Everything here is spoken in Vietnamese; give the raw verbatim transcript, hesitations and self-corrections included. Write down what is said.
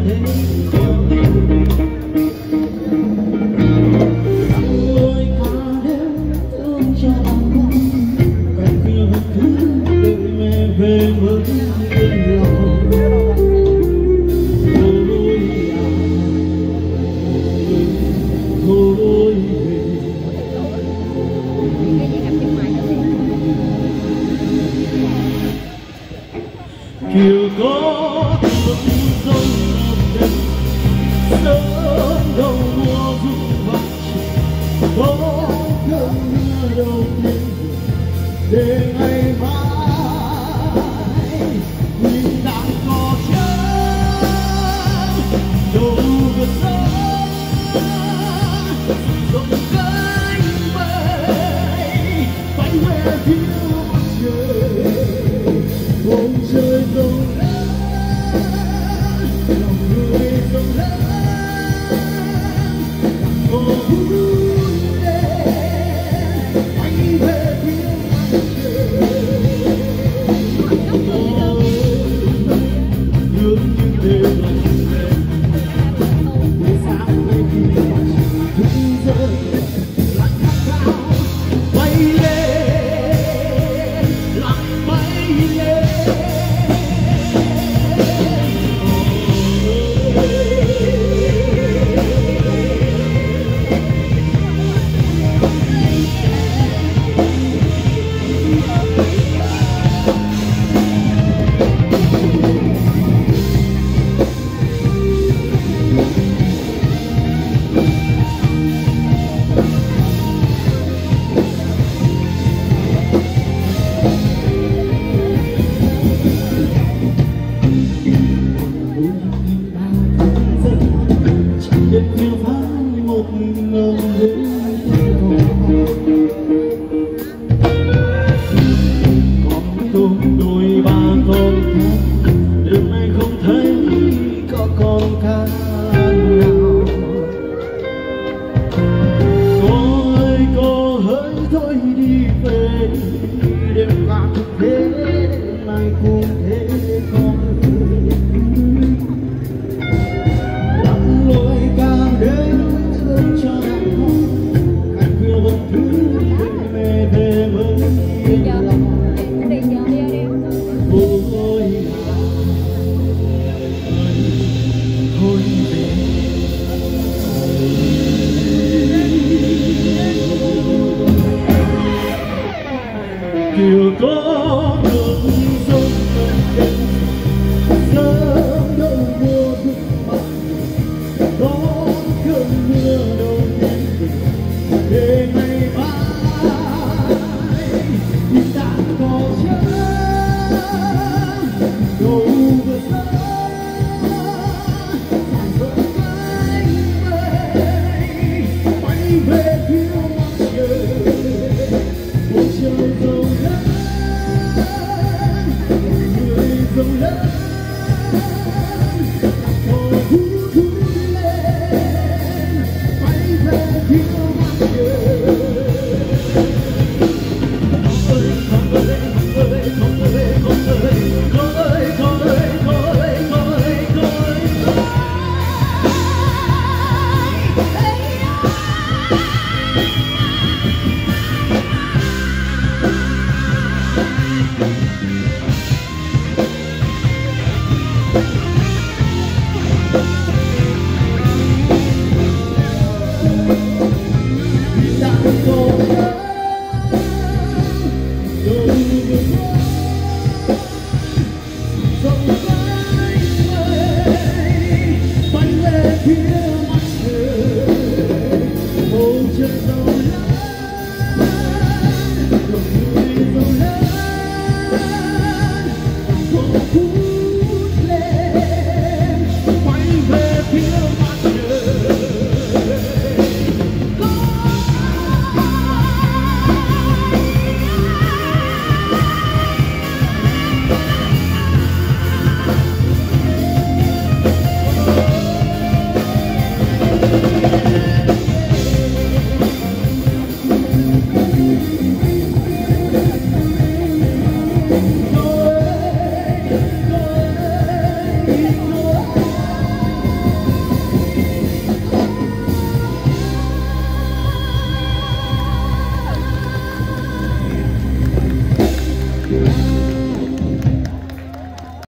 thế còn ôi cả đêm thương cho con cạnh kia vẫn cứ đợi mẹ về với yên lòng. Thôi à thôi chiều có mưa rơi đêm sớm đầu mùa rụng vàng có cơn mưa đầu tiên để ngày mai mình đang có trắng đầu vừa sớm rộng cánh bay bay về phía mặt trời ôm trời rộng lớn lòng người rộng lớn mồ hôi đêm anh về phía mặt trời nước như thế lòng em buổi sáng lên thức giấc lạnh khát khao bay lên lặng bay lên. Đêm khuya vắng một ngông lũ con tôm đôi ba con cá đêm nay không thấy có con cá.